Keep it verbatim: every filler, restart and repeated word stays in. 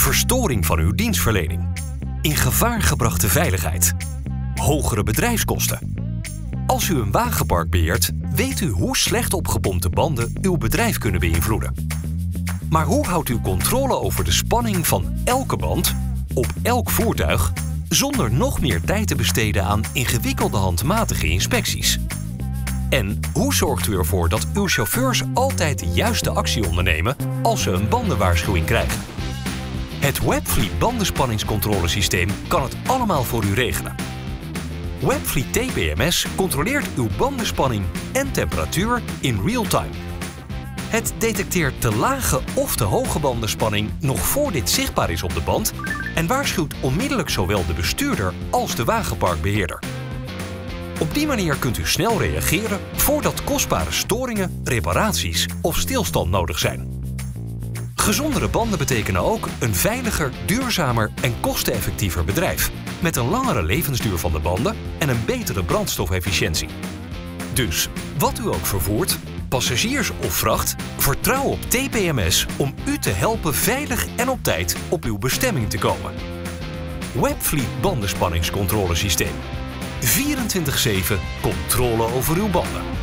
verstoring van uw dienstverlening, in gevaar gebrachte veiligheid, hogere bedrijfskosten. Als u een wagenpark beheert, weet u hoe slecht opgepompte banden uw bedrijf kunnen beïnvloeden. Maar hoe houdt u controle over de spanning van elke band, op elk voertuig, zonder nog meer tijd te besteden aan ingewikkelde handmatige inspecties? En hoe zorgt u ervoor dat uw chauffeurs altijd de juiste actie ondernemen als ze een bandenwaarschuwing krijgen? Het Webfleet bandenspanningscontrolesysteem kan het allemaal voor u regelen. Webfleet T P M S controleert uw bandenspanning en temperatuur in real time. Het detecteert te lage of te hoge bandenspanning nog voor dit zichtbaar is op de band en waarschuwt onmiddellijk zowel de bestuurder als de wagenparkbeheerder. Op die manier kunt u snel reageren voordat kostbare storingen, reparaties of stilstand nodig zijn. Gezondere banden betekenen ook een veiliger, duurzamer en kosteneffectiever bedrijf, met een langere levensduur van de banden en een betere brandstofefficiëntie. Dus, wat u ook vervoert, passagiers of vracht, vertrouw op T P M S om u te helpen veilig en op tijd op uw bestemming te komen. Webfleet bandenspanningscontrolesysteem. vierentwintig zeven controle over uw banden.